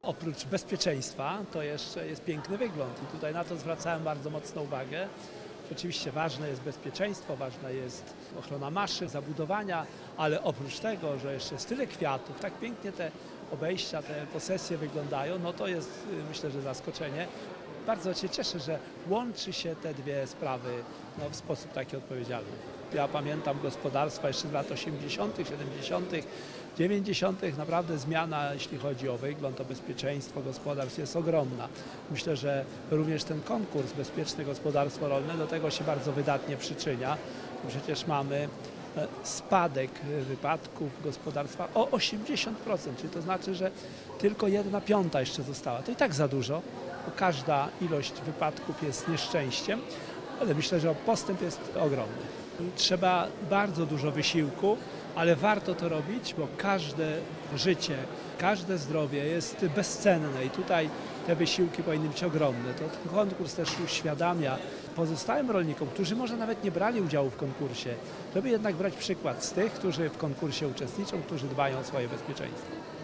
Oprócz bezpieczeństwa to jeszcze jest piękny wygląd i tutaj na to zwracałem bardzo mocną uwagę. Oczywiście ważne jest bezpieczeństwo, ważna jest ochrona maszyn, zabudowania, ale oprócz tego, że jeszcze jest tyle kwiatów, tak pięknie te obejścia, te posesje wyglądają, no to jest, myślę, że zaskoczenie. Bardzo się cieszę, że łączy się te dwie sprawy w sposób taki odpowiedzialny. Ja pamiętam gospodarstwa jeszcze z lat 80., 70., 90. Naprawdę zmiana, jeśli chodzi o wygląd, o bezpieczeństwo gospodarstw jest ogromna. Myślę, że również ten konkurs Bezpieczne Gospodarstwo Rolne do tego się bardzo wydatnie przyczynia. Przecież mamy spadek wypadków w gospodarstwach o 80%, czyli to znaczy, że tylko 1/5 jeszcze została. To i tak za dużo, bo każda ilość wypadków jest nieszczęściem, ale myślę, że postęp jest ogromny. Trzeba bardzo dużo wysiłku, ale warto to robić, bo każde życie, każde zdrowie jest bezcenne i tutaj te wysiłki powinny być ogromne. To ten konkurs też uświadamia pozostałym rolnikom, którzy może nawet nie brali udziału w konkursie, żeby jednak brać przykład z tych, którzy w konkursie uczestniczą, którzy dbają o swoje bezpieczeństwo.